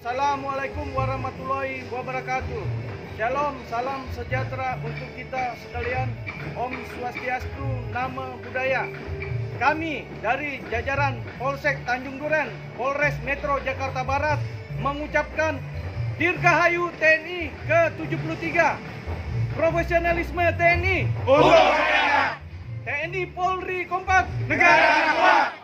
Assalamualaikum warahmatullahi wabarakatuh. Shalom, salam sejahtera untuk kita sekalian. Om Swastiastu, Namo Buddhaya. Kami dari jajaran Polsek Tanjung Duren, Polres Metro Jakarta Barat mengucapkan Dirgahayu TNI ke-73. Profesionalisme TNI. TNI Polri kompak. Negara kuat.